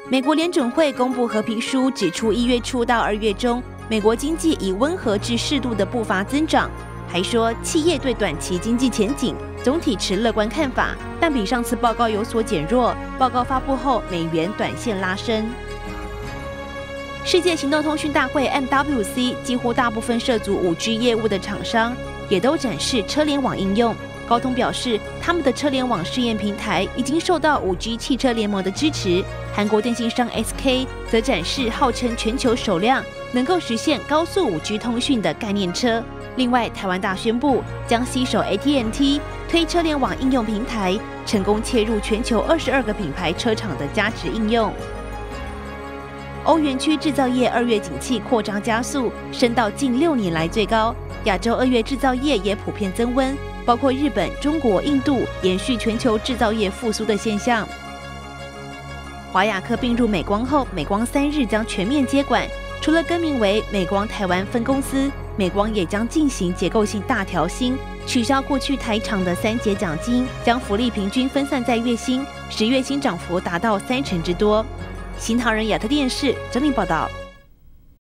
美国联准会公布和平书，指出1月初到2月中，美国经济以温和至适度的步伐增长，还说企业对短期经济前景总体持乐观看法，但比上次报告有所减弱。报告发布后，美元短线拉升。世界行动通讯大会 MWC 几乎大部分涉足5G 业务的厂商，也都展示车联网应用。高通表示，他们的车联网试验平台已经受到5G 汽车联盟的支持。韩国电信商 SK 则展示号称全球首辆能够实现高速5G 通讯的概念车。另外，台湾大宣布将携手 AT&T 推车联网应用平台，成功切入全球22个品牌车厂的价值应用。欧元区制造业2月景气扩张加速，升到近6年来最高。亚洲2月制造业也普遍增温，包括日本、中国、印度，延续全球制造业复苏的现象。华亚科并入美光后，美光3日将全面接管，除了更名为美光台湾分公司，美光也将进行结构性大调薪，取消过去台厂的3节奖金，将福利平均分散在月薪，10月薪涨幅达到30%之多。新唐人亚特电视整理报道。